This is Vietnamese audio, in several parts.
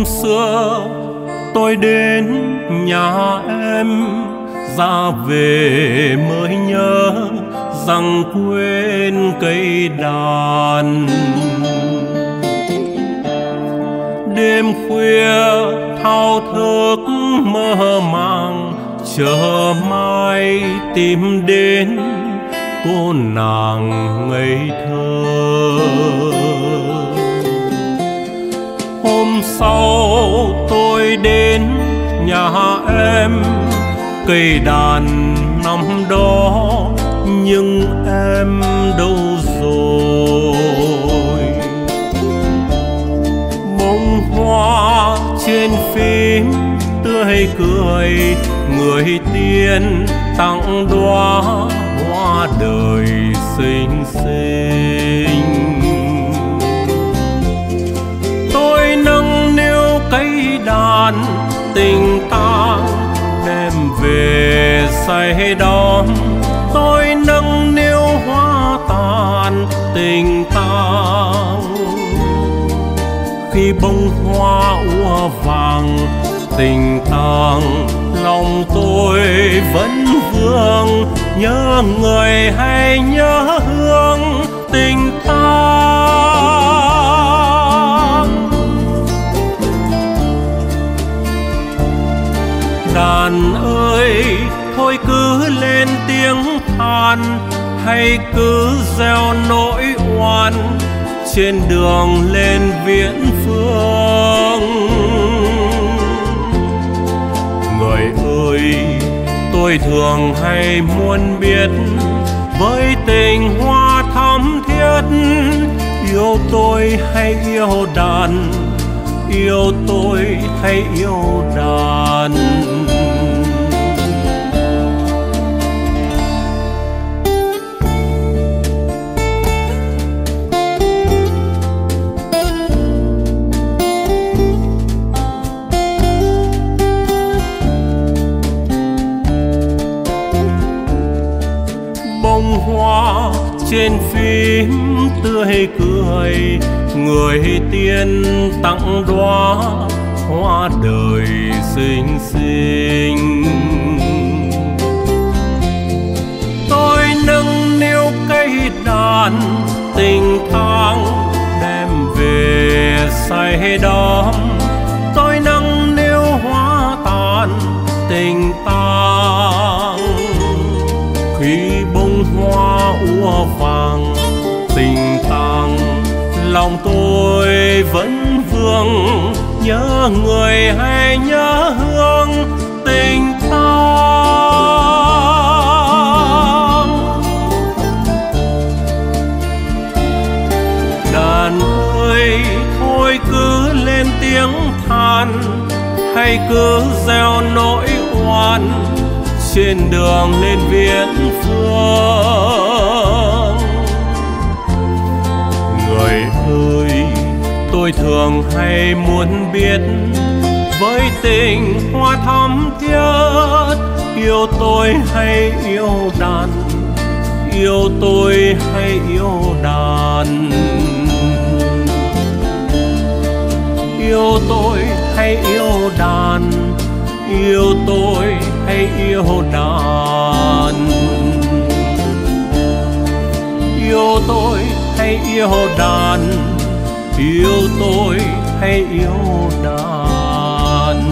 xưa tôi đến nhà em, ra về mới nhớ rằng quên cây đàn. Đêm khuya thao thức mơ màng, chờ mai tìm đến cô nàng ngây thơ. Hôm sau tôi đến nhà em, cây đàn năm đó nhưng em đâu rồi. Bông hoa trên phím tươi cười, người tiên tặng đóa hoa đời xinh xinh. Tôi nâng niu cây đàn tình tang đem về say đắm. Tôi nâng niu hoa tàn tình tang, khi bông hoa úa vàng tình tang, lòng tôi vẫn vương nhớ người hay nhớ hương tình tang. Đàn ơi thôi cứ lên tiếng than, hay cứ gieo nỗi oan trên đường lên viễn phương. Người ơi tôi thường hay muốn biết, với tình hoa thắm thiết, yêu tôi hay yêu đàn, yêu tôi hay yêu đàn. Bông hoa trên phím tươi cười, người tiên tặng đóa hoa đời xinh xinh. Tôi nâng niu cây đàn tình tang đem về say đắm. Tôi nâng niu hoa tàn tình tang, khi bông hoa úa vàng tình tang, lòng tôi vẫn vương nhớ người hay nhớ hương tình tang. Đàn ơi thôi cứ lên tiếng than, hay cứ gieo nỗi oan trên đường lên viễn phương. Người ơi tôi thường hay muốn biết, với tình hoa thắm thiết, yêu tôi hay yêu đàn, yêu tôi hay yêu đàn. Yêu tôi hay yêu đàn, yêu tôi hay yêu đàn. Yêu tôi hay yêu đàn, yêu tôi hay yêu đàn.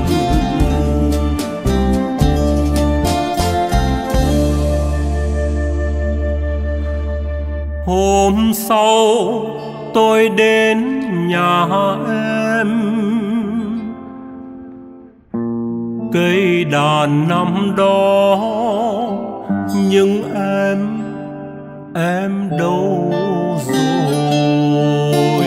Hôm sau tôi đến nhà em, cây đàn năm đó nhưng em đâu rồi.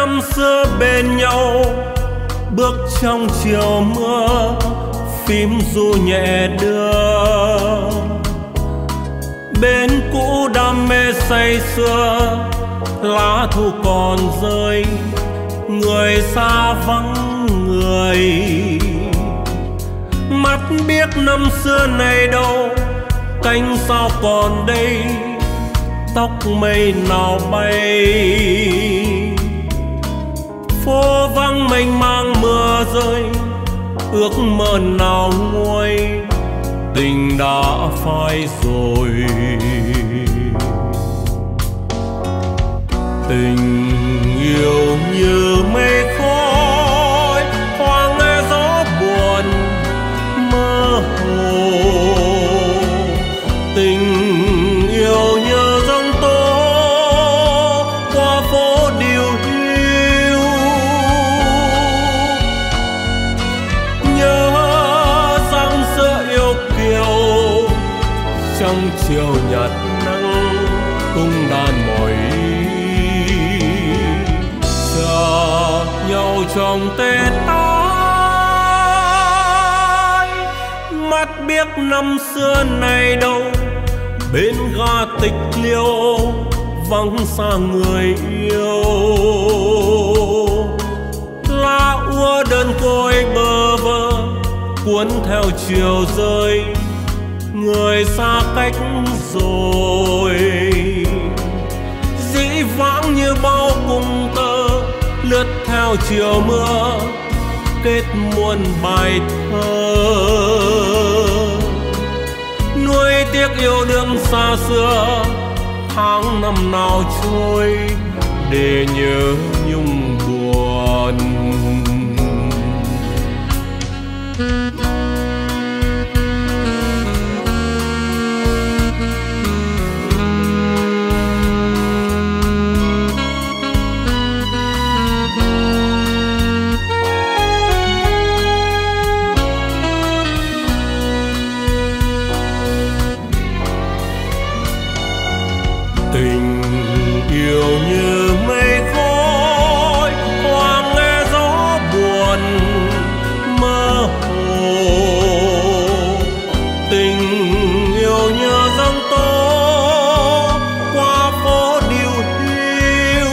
năm xưa bên nhau, bước trong chiều mưa, phím ru nhẹ đưa. Bên cũ đam mê say sưa, lá thu còn rơi, người xa vắng người. Mắt biết năm xưa này đâu, cánh sao còn đây, tóc mây nào bay. Phố vắng mênh mang mưa rơi, ước mơ nào nguôi, tình đã phai rồi. Tình yêu như mây khói, thoáng nghe gió buồn mơ hồ. Tình yêu như giông tố qua phố điều hiu. Nhớ rằng xưa yêu kiều, trong chiều nhạt nắng cung đàn mỏi. Chờ nhau trong Tết tái, mắt biết năm xưa này đâu, bên ga tịch liêu vắng xa người yêu. Lá úa đơn côi bơ vơ cuốn theo chiều rơi, người xa cách rồi. Dĩ vãng như bao cung tơ lướt theo chiều mưa, kết muôn bài thơ. Nuối tiếc yêu đương xa xưa, tháng năm nào trôi để nhớ nhung buồn. Tình yêu như mây khói, thoáng nghe gió buồn mơ hồ. Tình yêu như giông tố qua phố điều hiu.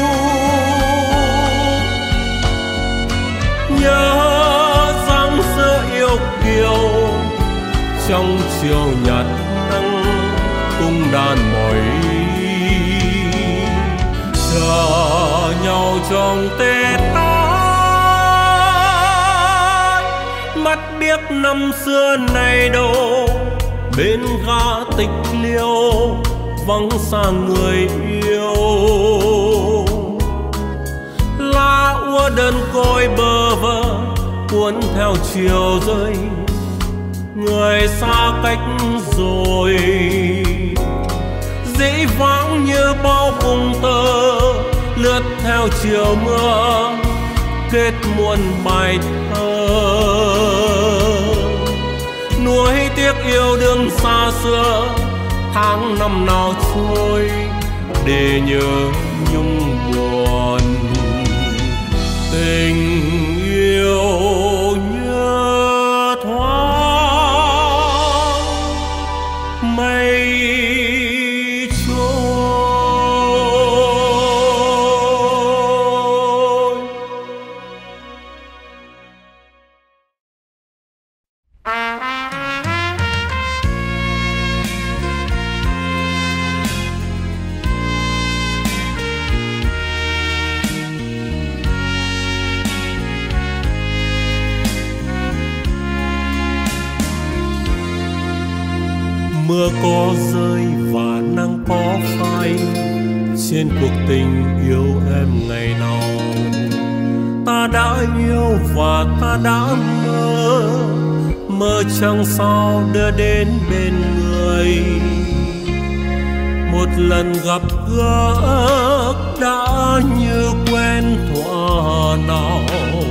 Nhớ rằng xưa yêu kiều, trong chiều nhạt nắng cung đàn mỏi. Chờ nhau trong Tết tái, mắt biết năm xưa này đâu, bên ga tịch liêu vắng xa người yêu. Lá úa đơn côi bơ vơ cuốn theo chiều rơi, người xa cách rồi. Dĩ vãng như bao cung tơ lướt theo chiều mưa, kết muôn bài thơ. Nuối tiếc yêu đương xa xưa, tháng năm nào trôi để nhớ nhung buồn. Tình yêu như thoáng mây mưa có rơi và nắng có phai trên cuộc tình yêu em ngày nào. Ta đã yêu và ta đã mơ chẳng sao đưa đến bên người. Một lần gặp gỡ đã như quen thuở nào.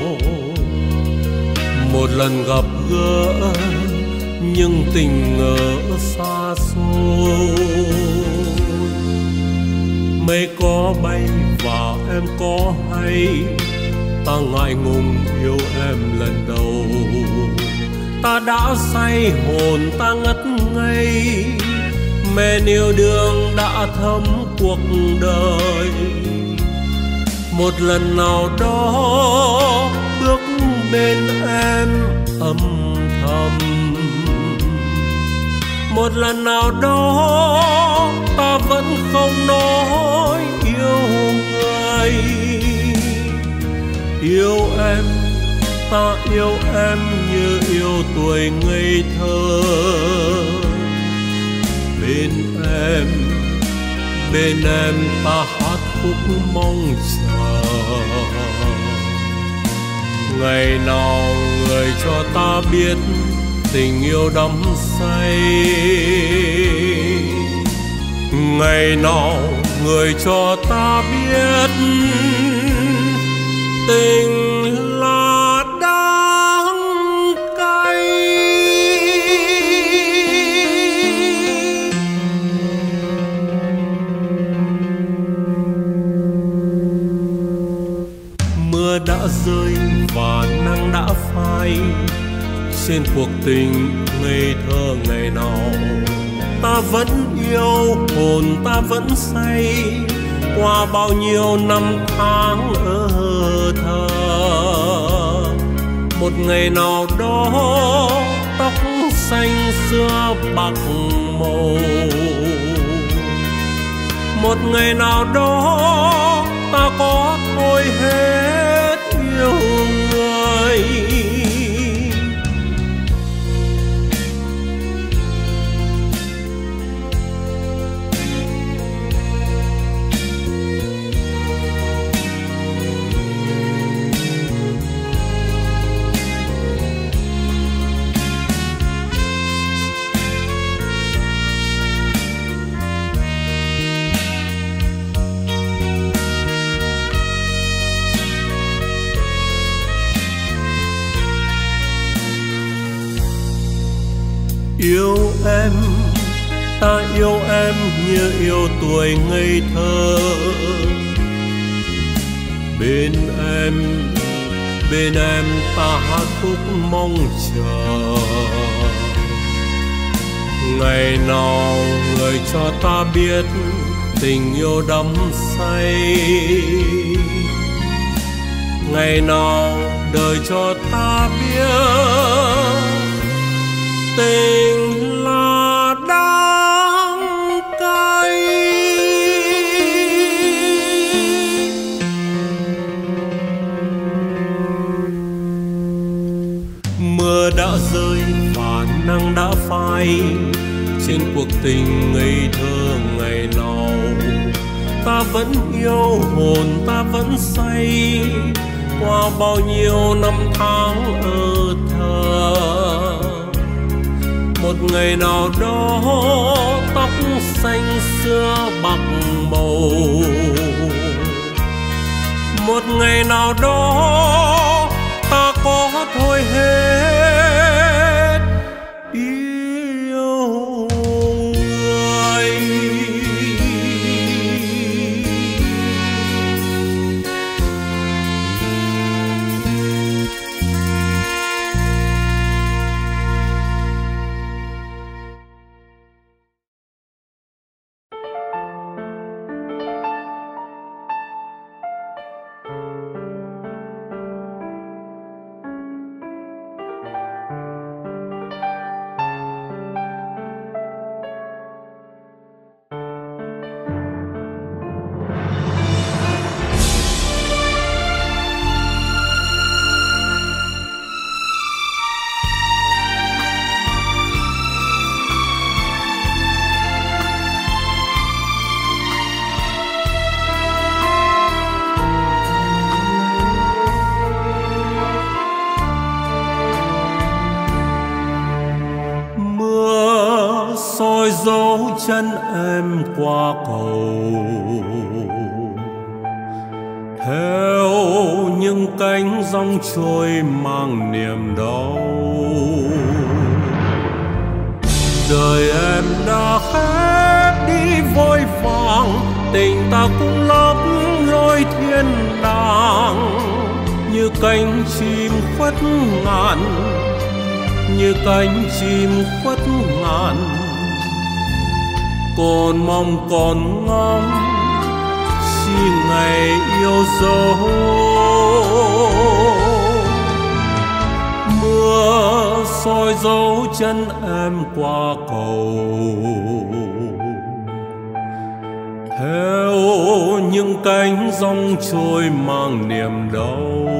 Một lần gặp gỡ nhưng tình ngỡ xa xôi. Mây có bay và em có hay, ta ngại ngùng yêu em lần đầu. Ta đã say hồn ta ngất ngây, men yêu đương đã thấm cuộc đời. Một lần nào đó bước bên em âm thầm, một lần nào đó ta vẫn không nói yêu người. Yêu em, ta yêu em như yêu tuổi ngây thơ. Bên em ta hát khúc mong chờ. Ngày nào người cho ta biết tình yêu đắm say, ngày nào người cho ta biết tình là đắng cay. Mưa đã rơi và nắng đã phai trên cuộc tình ngây thơ ngày nào. Ta vẫn yêu, hồn ta vẫn say qua bao nhiêu năm tháng ở thơ. Một ngày nào đó tóc xanh xưa bạc màu, một ngày nào đó ta có thôi hết yêu người. Yêu em, ta yêu em như yêu tuổi ngây thơ. Bên em ta hát khúc mong chờ. Ngày nào người cho ta biết tình yêu đắm say, ngày nào đời cho ta biết tình là đắng cay. Mưa đã rơi và nắng đã phai trên cuộc tình ngây thơ ngày nào. Ta vẫn yêu, hồn ta vẫn say qua bao nhiêu năm tháng ở thơ. Một ngày nào đó tóc xanh xưa bạc màu, một ngày nào đó ta có thôi hết yêu người. Soi dấu chân em qua cầu, theo những cánh dòng trôi mang niềm đau. Đời em đã hết đi vội vàng, tình ta cũng lấp lối thiên đàng, như cánh chim khuất ngàn, như cánh chim khuất ngàn. Còn mong còn ngóng chi ngày yêu dấu, mưa soi dấu chân em qua cầu, theo những cánh giông trôi mang niềm đau.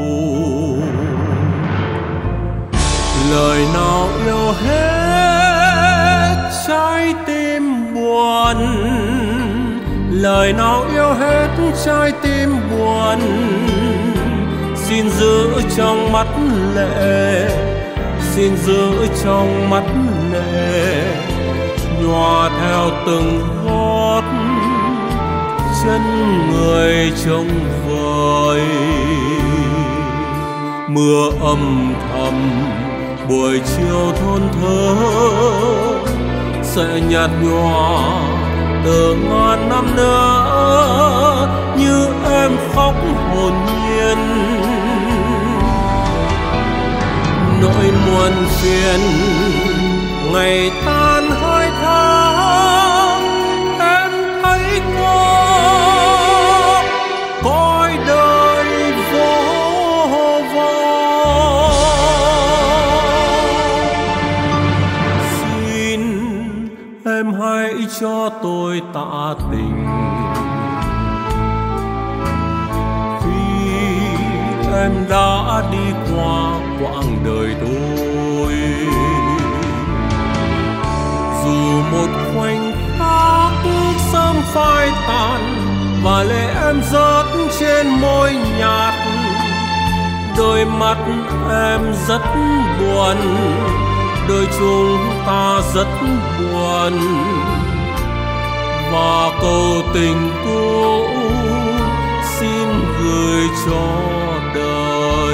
Lời nào yêu hết trái tim buồn, lời nào yêu hết trái tim buồn. Xin giữ trong mắt lệ, xin giữ trong mắt lệ, nhòa theo từng gót chân người trông vời. Mưa âm thầm buổi chiều thôn thớ sẽ nhạt nhòa từ ngàn năm nữa, như em khóc hồn nhiên. Nỗi muộn phiền ngày tan hơi tháng, em thấy có cõi đời vô vọng. Xin em hãy cho tôi tạ tình, khi em đã đi qua quãng đời tôi. Dù một khoảnh khắc sớm phai tàn và lệ em rớt trên môi nhạt, đôi mắt em rất buồn, đôi chúng ta rất buồn. Và câu tình cũ xin gửi cho đời.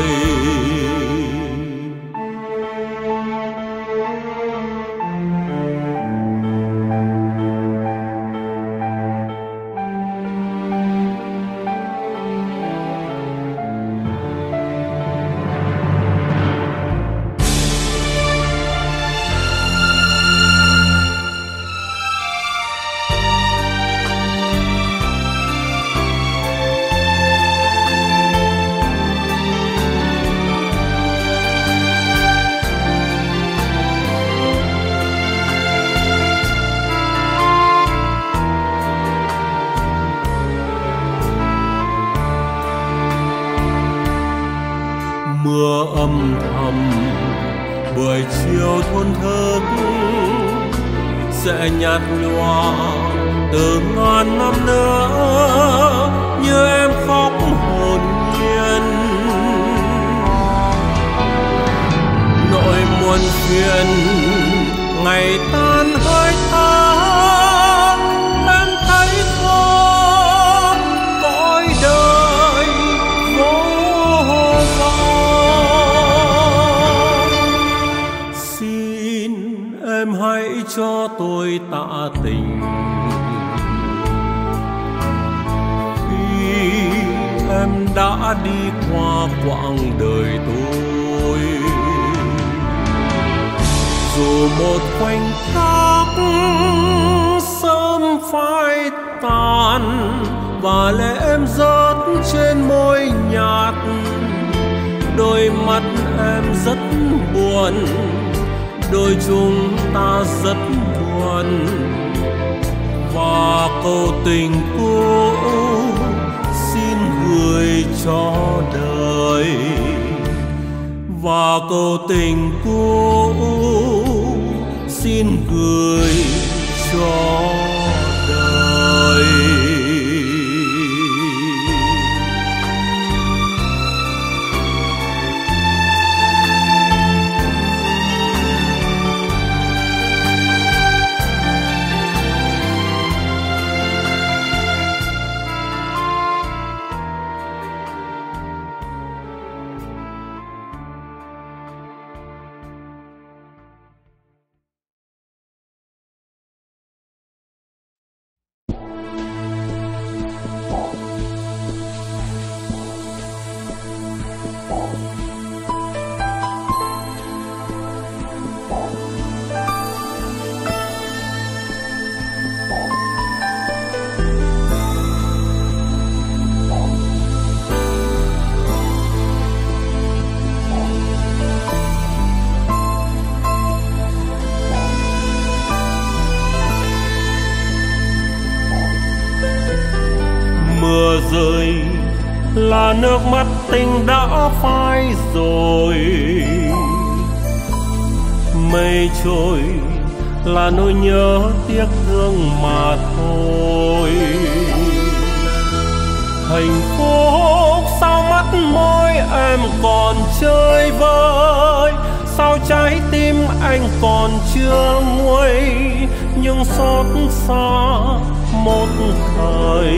Mưa âm thầm buổi chiều thôn thức sẽ nhạt nhòa từ ngàn năm nữa, như em khóc hồn nhiên. Nỗi muộn phiền ngày tan hơi tháng, em thấy có cõi đời vô vọng. Xin em hãy cho tôi tạ tình, khi em đã đi qua quãng đời tôi. Dù một khoảnh khắc sớm phai tàn và lệ em rớt trên môi nhạt, đôi mắt em rất buồn, đôi chúng ta rất buồn. Và câu tình cũ xin gửi cho đời, và câu tình cũ xin gửi cho rơi là nước mắt tình đã phai rồi. Mây trôi là nỗi nhớ tiếc thương mà thôi. Hạnh phúc sao mắt môi em còn chơi vơi, sao trái tim anh còn chưa nguôi, nhưng xót xa một thời.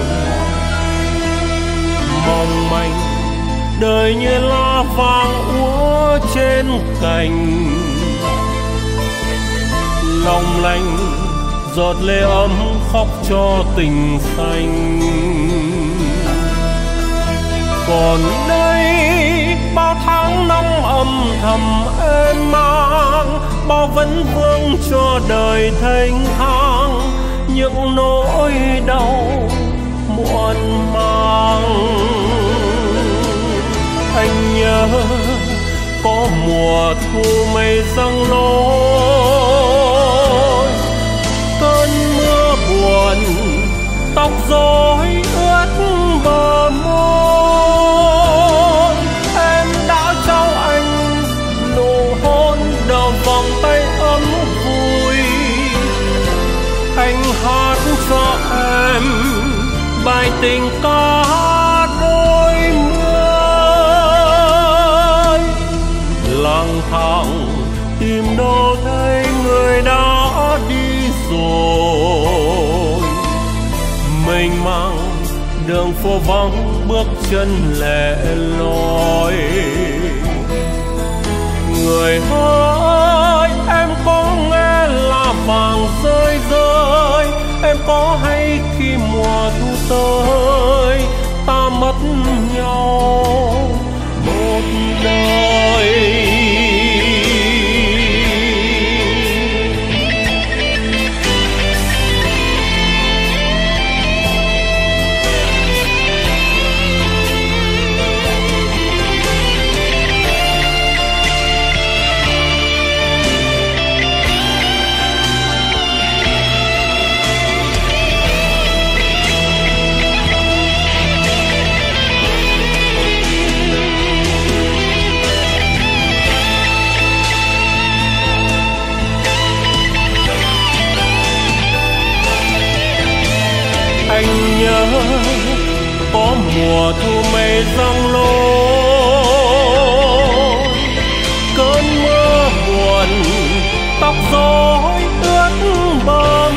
Mong manh đời như lá vàng úa trên cành, long lanh giọt lệ ấm khóc cho tình xanh. Còn đây bao tháng năm âm thầm em mang, bao vấn vương cho đời thênh thang, những nỗi đau muộn màng. Anh nhớ có mùa thu mây giăng lối, cơn mưa buồn tóc rối ướt bờ môi. Em đã trao anh nụ hôn đầu vòng tay ấm vui, anh hát cho em bài tình ca đôi mươi. Lang thang tìm đâu thấy người đã đi rồi, mênh mang đường phố vắng bước chân lẻ loi. Người ơi em có nghe là vàng rơi rơi, em có hay khi mùa thu tới ta mất nhau một đời. Anh nhớ có mùa thu mây giăng lối, cơn mưa buồn tóc rối ướt bờ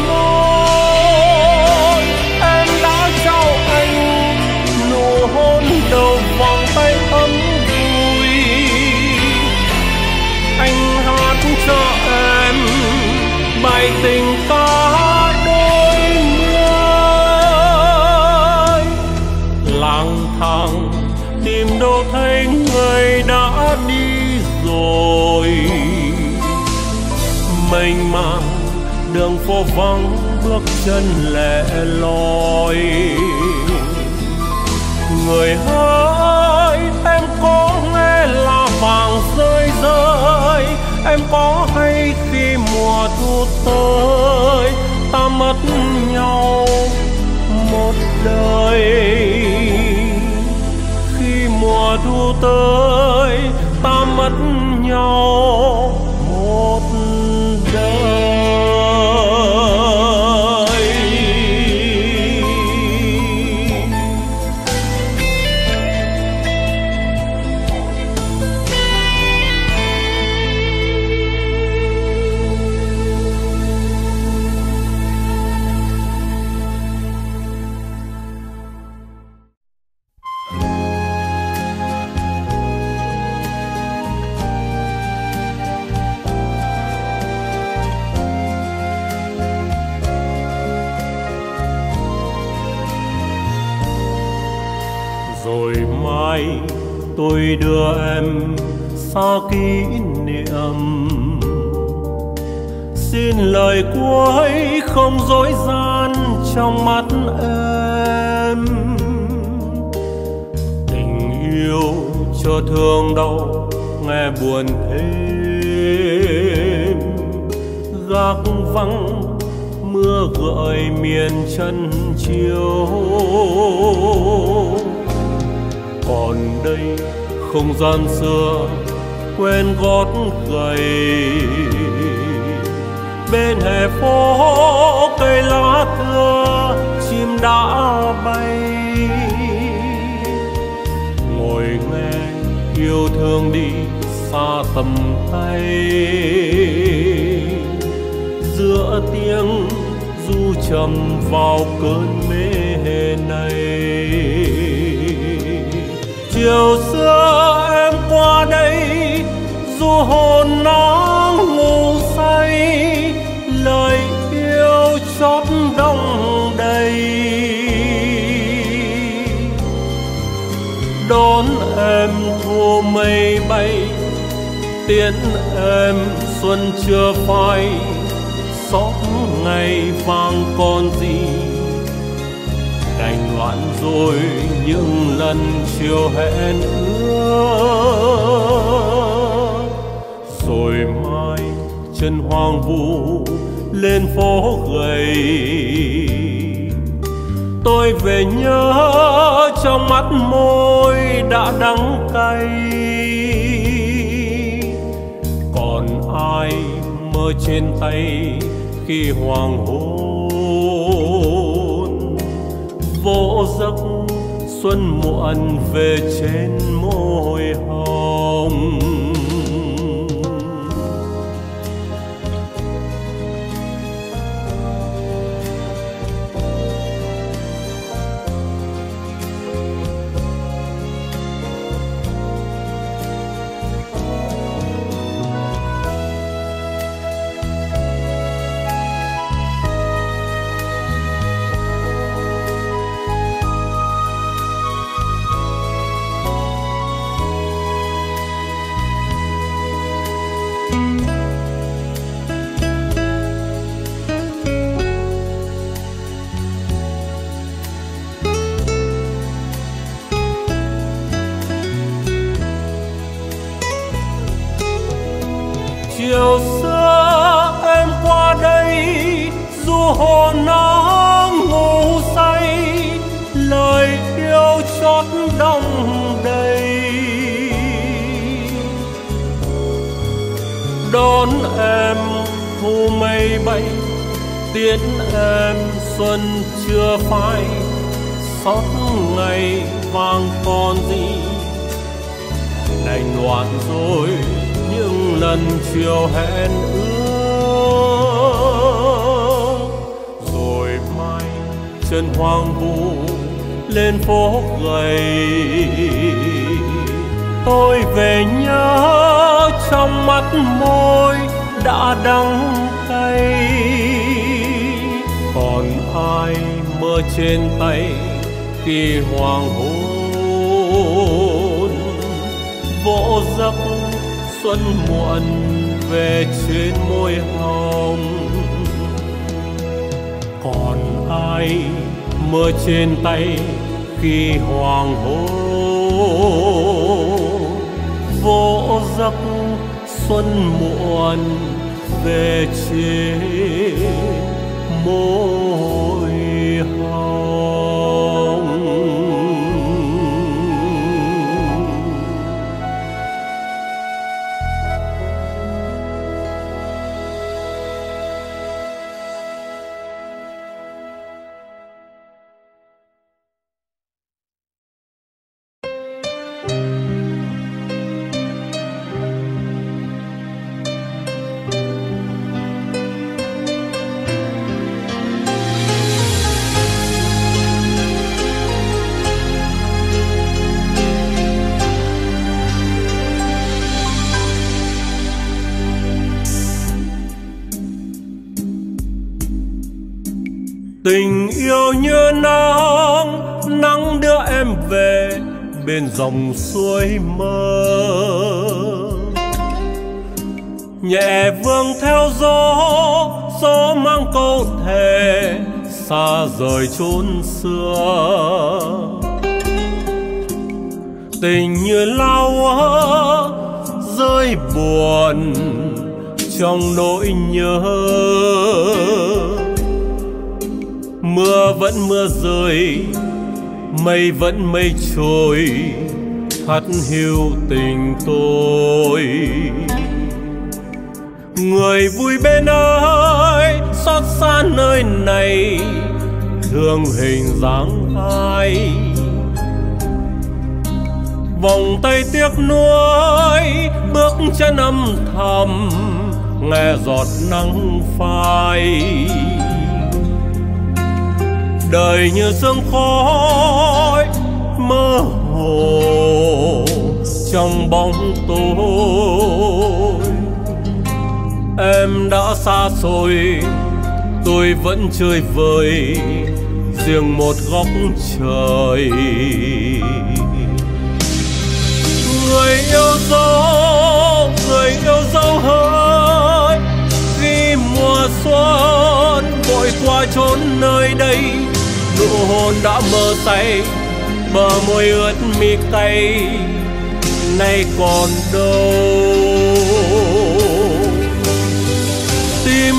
môi. Em đã trao anh nụ hôn đầu vòng tay ấm vui, anh hát cho em bài tình ca đôi mươi. Lang thang tìm đâu thấy người đã đi rồi, mênh mang đường phố vắng bước chân lẻ loi. Người ơi em có nghe là vàng rơi rơi, em có hay khi mùa thu tới ta mất nhau một đời. Khi mùa thu tới ta mất nhau một đời. Rồi mai tôi đưa em xa kỷ niệm, xin lời cuối không dối gian trong mắt em. Tình yêu cho thương đau nghe buồn thêm, gác vắng mưa gợi miền chân chiều. không gian xưa quên gót gầy. Bên hè phố cây lá thưa chim đã bay, ngồi nghe yêu thương đi xa tầm tay. Giữa tiếng du trầm vào cơn mê này, chiều xưa em qua đây du hồn nắng ngủ say, lời yêu chót đông đầy. Đón em thu mây bay, tiễn em xuân chưa phai. Xót ngày vàng còn gì, đành loạn rồi những lần chiều hẹn ước. Rồi mai chân hoang vu lên phố gầy, tôi về nhớ trong mắt môi đã đắng cay. Còn ai mơ trên tay khi hoàng hôn, vô giấc xuân muộn về trên môi hồng. Chiều xưa em qua đây du hồn nắng ngủ say, lời yêu chót đông đầy. Đón em thu mây bay, tiễn em xuân chưa phai. Xót ngày vàng còn gì, đành loạn rồi những lần chiều hẹn ước. Rồi mai chân hoang vu lên phố gầy, tôi về nhớ trong mắt môi đã đắng cay. Còn ai mơ trên tay khi hoàng hôn, vỗ giấc xuân muộn về trên môi hồng. Còn ai mơ trên tay khi hoàng hôn, vỗ giấc xuân muộn về trên môi hồng. Tình yêu như nắng, nắng đưa em về bên dòng suối mơ. Nhẹ vương theo gió, gió mang câu thề xa rời chốn xưa. Tình như lao úa rơi buồn trong nỗi nhớ. Mưa vẫn mưa rơi, mây vẫn mây trôi, hắt hiu tình tôi. Người vui bên ơi xót xa nơi này, thương hình dáng ai. Vòng tay tiếc nuối bước chân âm thầm, nghe giọt nắng phai. Đời như sương khói mơ hồ trong bóng tối. Em đã xa xôi, tôi vẫn chơi vơi riêng một góc trời. Người yêu dấu hỡi, khi mùa xuân vội qua chốn nơi đây. Nụ hôn đã mơ say, bờ môi ướt mi cay, nay còn đâu. Tìm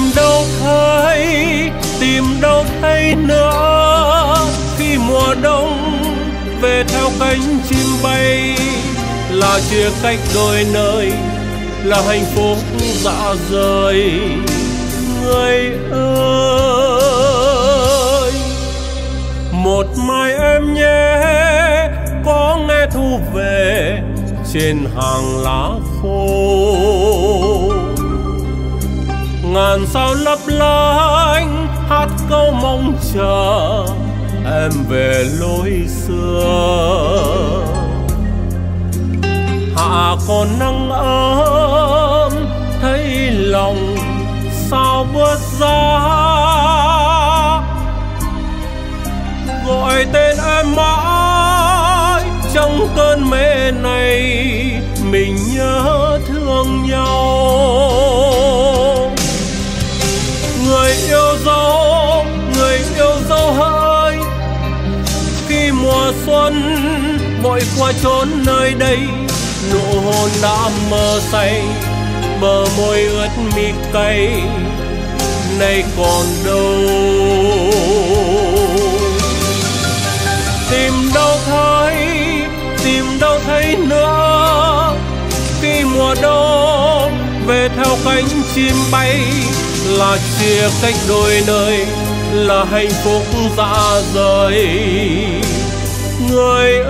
đâu thấy nữa, khi mùa đông về theo cánh chim bay. Là chia cách đôi nơi, là hạnh phúc dã rời. Người ơi, một mai em nhé, có nghe thu về trên hàng lá khô. Ngàn sao lấp lánh hát câu mong chờ em về lối xưa. Hạ còn nắng ấm thấy lòng sao bớt giá. Gọi tên em mãi trong cơn mê này, mình nhớ thương nhau. Người yêu dấu hỡi, khi mùa xuân vội qua chốn nơi đây. Nụ hôn đã mơ say, bờ môi ướt mi cay, nay còn đâu. Tìm đâu thấy nữa, khi mùa đông về theo cánh chim bay. Là chia cách đôi nơi, là hạnh phúc dã rời. Người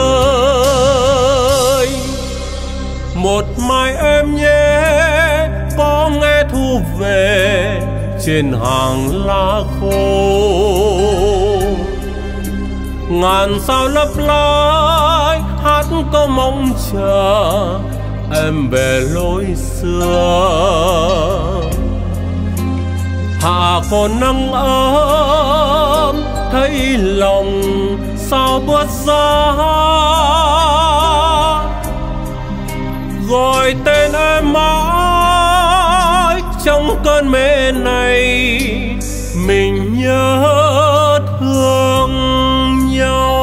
ơi, một mai em nhé, có nghe thu về trên hàng lá khô. Ngàn sao lấp lánh hát câu mong chờ em về lối xưa. Hạ còn nắng ấm thấy lòng sao bớt giá. Gọi tên em mãi trong cơn mê này, mình nhớ thương nhau.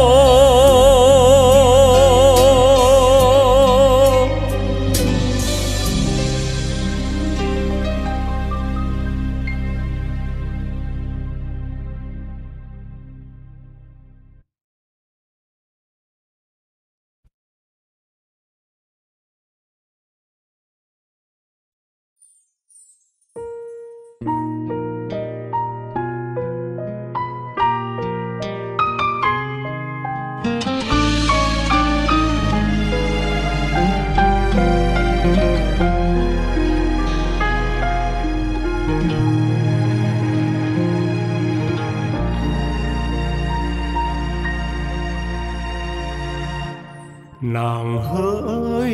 Nàng hỡi,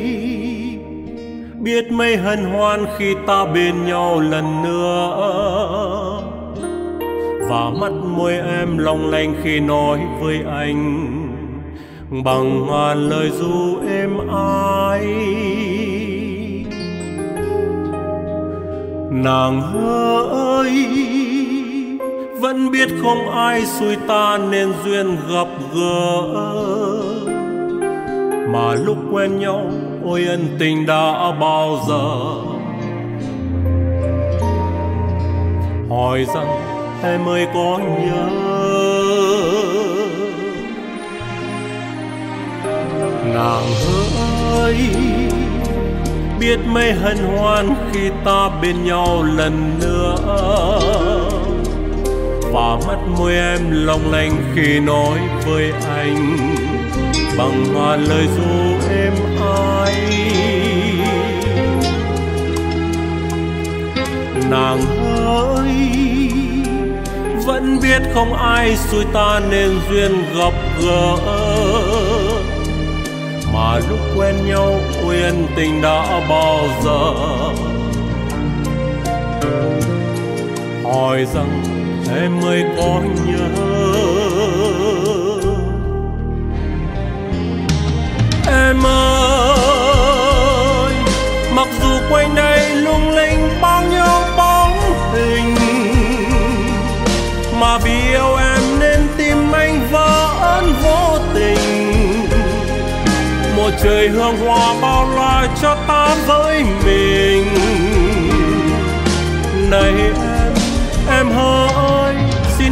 biết mấy hân hoan khi ta bên nhau lần nữa. Và mắt môi em long lanh khi nói với anh bằng ngàn lời ru êm ái. Nàng hỡi, vẫn biết không ai xui ta nên duyên gặp gỡ. Mà lúc quen nhau ôi ân tình đã bao giờ. Hỏi rằng em ơi có nhớ Nàng hỡi biết mấy hân hoan khi ta bên nhau lần nữa, và mắt môi em long lanh khi nói với anh bằng ngàn lời ru êm ái. Nàng hỡi vẫn biết không ai xui ta nên duyên gặp gỡ, mà lúc quen nhau uyên tình đã bao giờ. Hỏi rằng em ơi có nhớ, em ơi mặc dù quanh đây lung linh bao nhiêu bóng hình, mà vì yêu em nên tim anh vẫn vô tình. Một trời hương hoa bao la cho ta với mình. Này em hỡi xin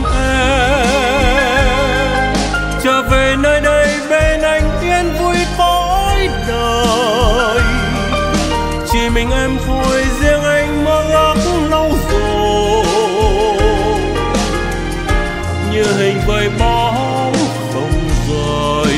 em trở về nơi đây bên anh yên vui cõi đời. Chỉ mình em thôi riêng anh mơ ước lâu rồi, như hình với bóng không rời.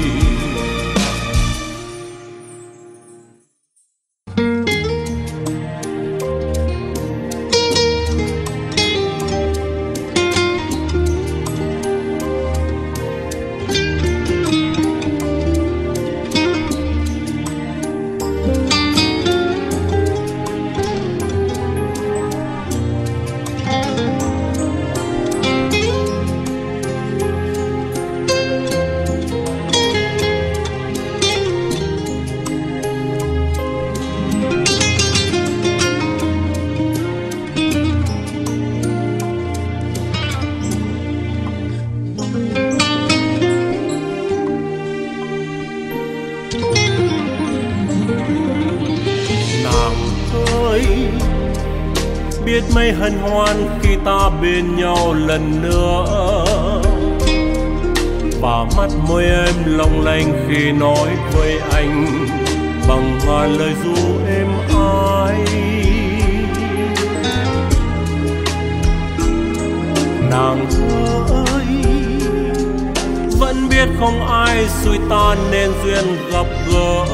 Biết mấy hân hoan khi ta bên nhau lần nữa, và mắt môi em long lanh khi nói với anh bằng ngàn lời ru êm ái. Nàng ơi vẫn biết không ai xui ta nên duyên gặp gỡ,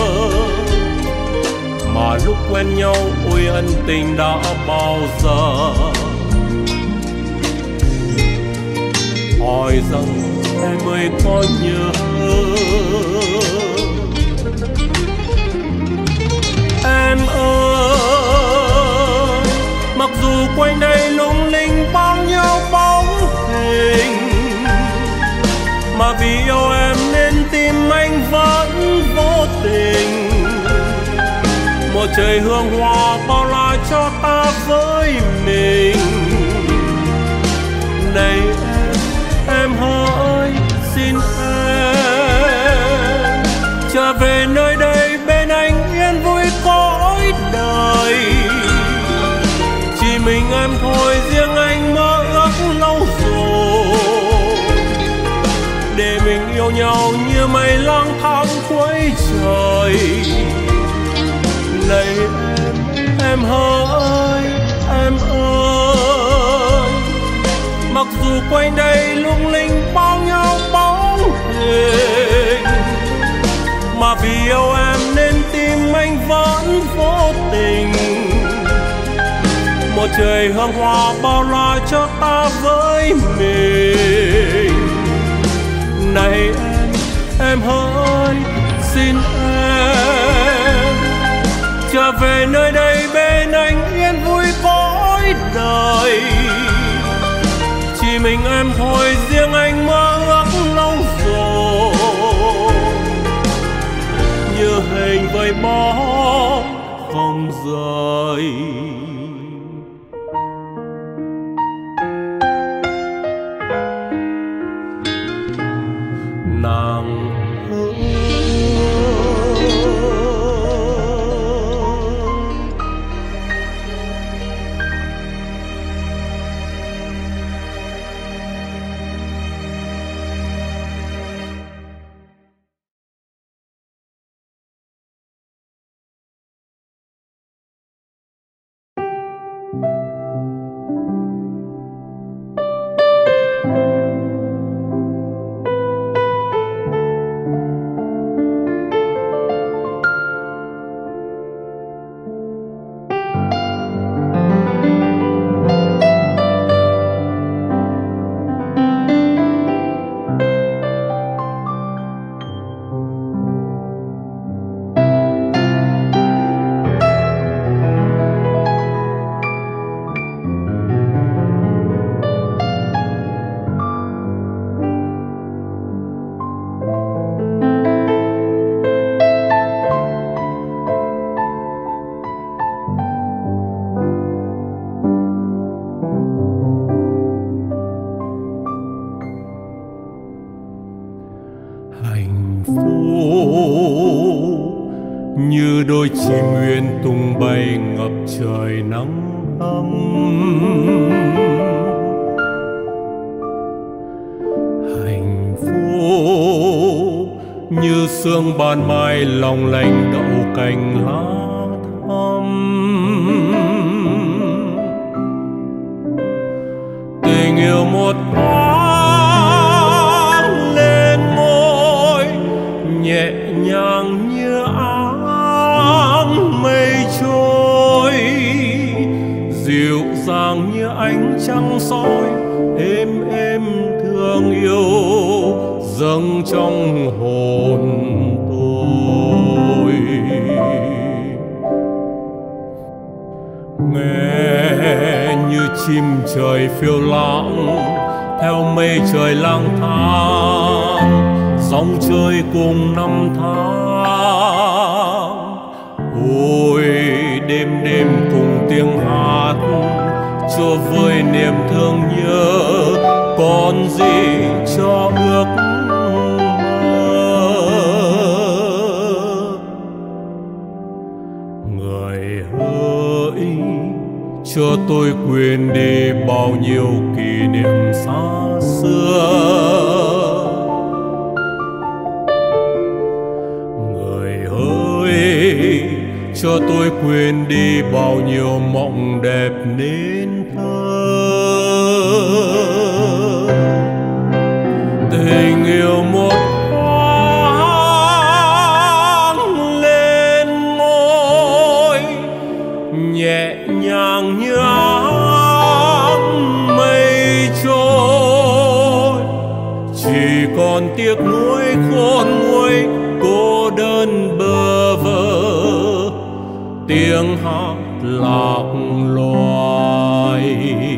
mà lúc quen nhau ôi ân tình đã bao giờ. Hỏi rằng em ơi có nhớ, em ơi mặc dù quanh đây lung linh bao nhiêu bóng hình, mà vì yêu em nên tim anh vẫn vô tình. Một trời hương hoa bao la cho ta với mình. Này em hỡi xin em trở về nơi đây bên anh yên vui cõi đời. Chỉ mình em thôi riêng anh mơ ước lâu rồi, để mình yêu nhau như mây lang thang cuối trời. Này em hỡi em ơi mặc dù quanh đây lung linh bao nhiêu bóng hình, mà vì yêu em nên tim anh vẫn vô tình. Một trời hương hoa bao la cho ta với mình. Này em hỡi xin em trở về nơi đây bên anh yên vui cõi đời. Chỉ mình em thôi riêng anh mơ ước lâu rồi, như hình với bóng không rời. hạnh phúc như đôi chim uyên tung bay ngập trời nắng ấm. Hạnh phúc như sương ban mai long lanh đậu cành lá thắm. Tình yêu một thoáng lên môi, nhẹ nhàng như áng mây trôi, dịu dàng như ánh trăng soi, êm êm thương yêu dâng trong hồn tôi. Nghe như chim trời phiêu lãng theo mây trời lang thang, dòng chơi cùng năm tháng. Ôi đêm đêm cùng tiếng hát cho vơi niềm thương nhớ, còn gì cho ước mơ. Người hỡi cho tôi quên đi bao nhiêu kỷ niệm xa xưa. Người hỡi cho tôi quên đi bao nhiêu mộng đẹp nên thơ. Tình yêu một thoáng lên môi, nhẹ nhàng như áng mây trôi, chỉ còn tiếc nuối khôn nguôi cô đơn bơ vơ, tiếng hát lạc loài.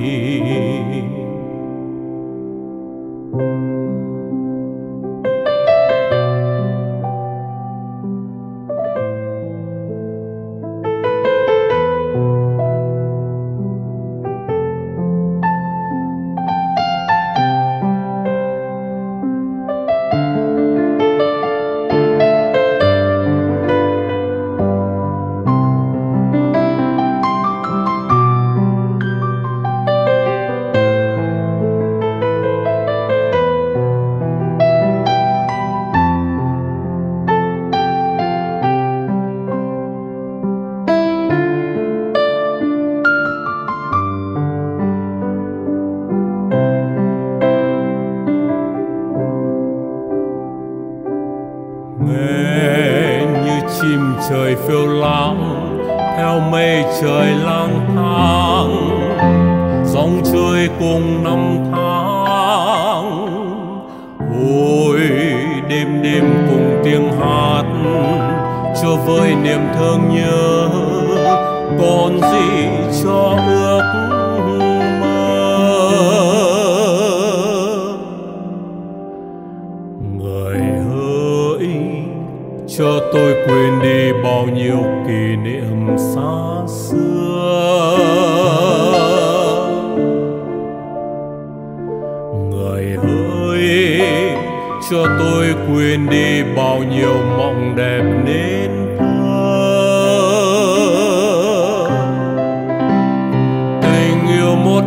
Nghe như chim trời phiêu lãng theo mây trời lang thang, dòng chơi cùng năm tháng. Ôi đêm đêm cùng tiếng hát cho vơi niềm thương nhớ, còn gì cho ước mơ. Người hỡi cho tôi quên đi bao nhiêu kỷ niệm xa xưa. Người hỡi cho tôi quên đi bao nhiêu mộng đẹp nên thơ. Tình yêu một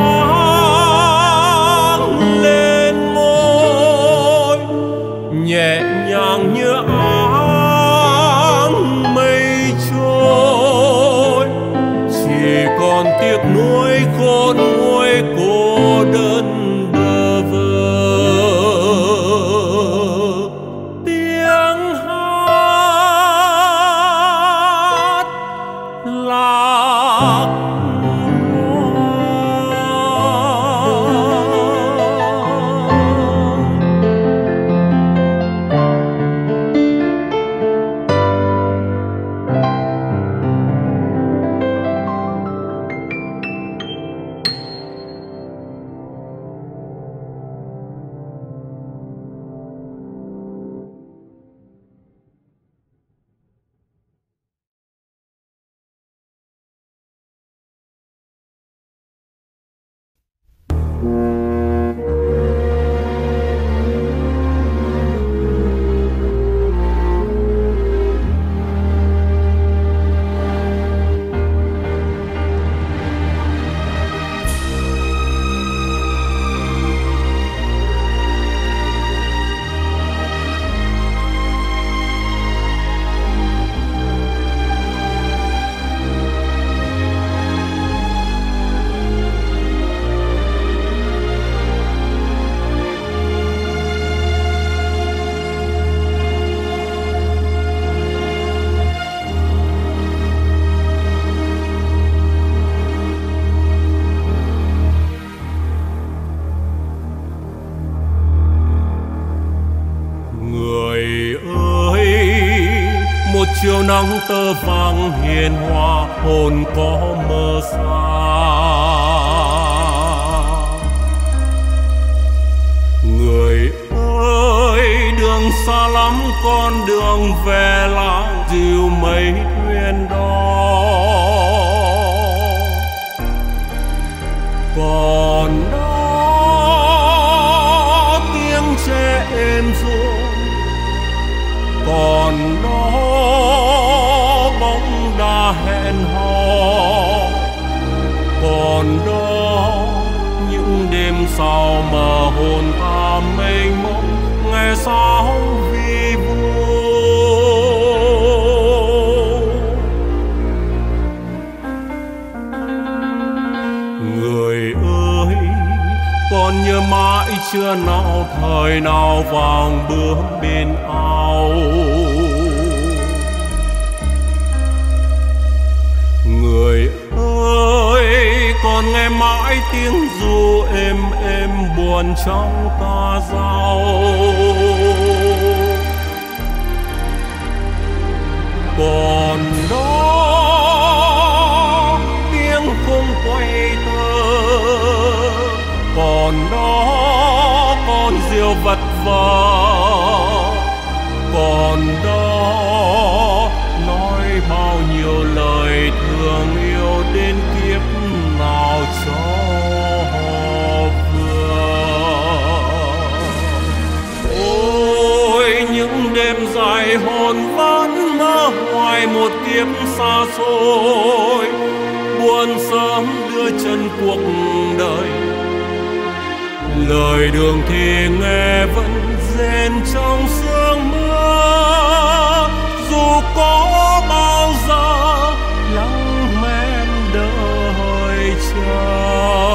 thoáng lên môi, nhẹ nhàng như áng mây trôi, chỉ còn tiếc nuối khôn nguôi cô đơn bơ vơ. Tiếng hát lạc loài. chiều nắng tơ vàng hiền hòa hồn có mơ xa. Người ơi đường xa lắm con đường về làng dìu mấy thuyền đó, còn đó tiếng trẻ êm ru, còn đó bóng đá hẹn hò, còn đó những đêm sau mà hồn ta mênh mông nghe sóng vi vu. Người ơi còn nhớ mãi chưa nào thời nào vàng bướm bên ao. Người ơi còn nghe mãi tiếng ru êm êm buồn trong ca dao. Còn đó tiếng khung quay tơ, còn đó con diều vật vờ, còn đó nói bao nhiêu lời thương yêu đến kiếp nào cho vừa. Ôi những đêm dài hồn vẫn mơ hoài một kiếp xa xôi, buồn sớm đưa chân cuộc đời. Lời đường thì nghe vẫn rền trong sương mưa, dù có bao giờ lắng men đợi chờ.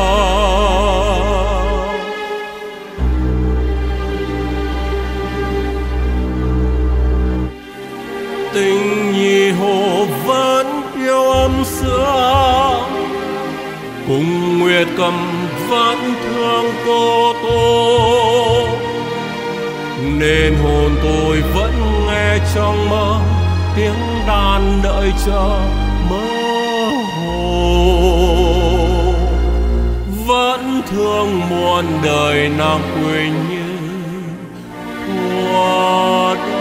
Tình nhì hồ vẫn yêu âm xưa, cùng nguyệt cầm vẫn thương cô tô, nên hồn tôi vẫn nghe trong mơ tiếng đàn đợi chờ mơ hồ. Vẫn thương muôn đời nàng quỳnh như qua đó.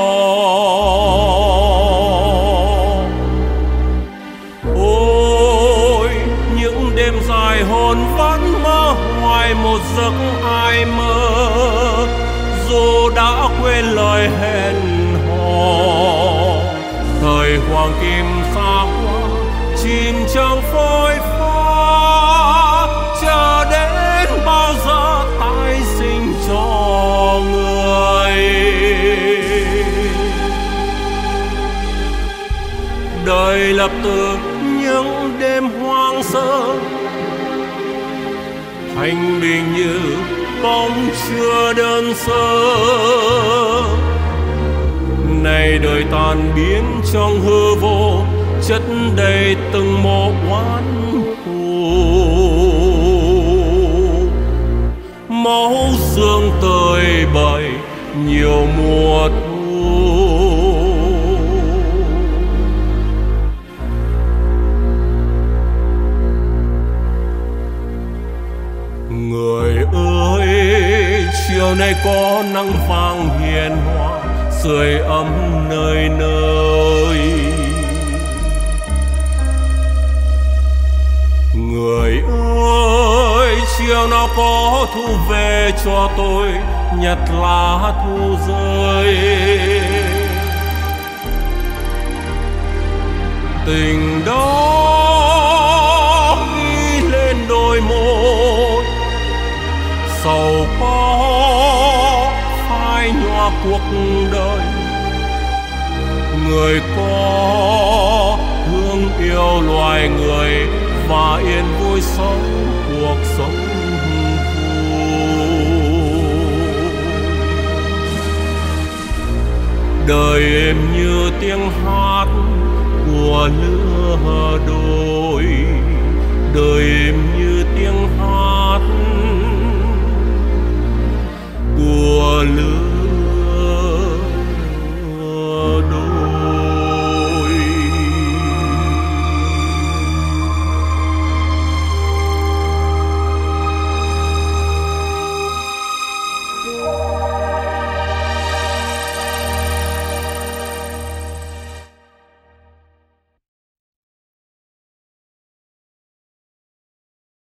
Ôi những đêm dài hồn vẫn mơ hoài một giấc ai mơ, dù đã quên lời hẹn hò. Thời hoàng kim xa qua chìm trong phôi pha, chờ đến bao giờ tái sinh cho người. Đời lập từ những đêm hoang sơ, thanh bình như bóng chưa đơn sơ. Nay đời tan biến trong hư vô, chất đầy từng mộ oán thù. Máu xương tơi bời nhiều mùa thu. Người ơi chiều nay có nắng vàng hiền hòa, sưởi ấm nơi nơi. Người ơi chiều nào có thu về cho tôi nhặt lá thu rơi. Tình đó ghi lên đôi môi, sầu có phai nhòa cuộc đời. Người có thương yêu loài người và yên vui sống cuộc sống vui. Đời êm như tiếng hát của lứa đôi, đời êm như tiếng hát của lứa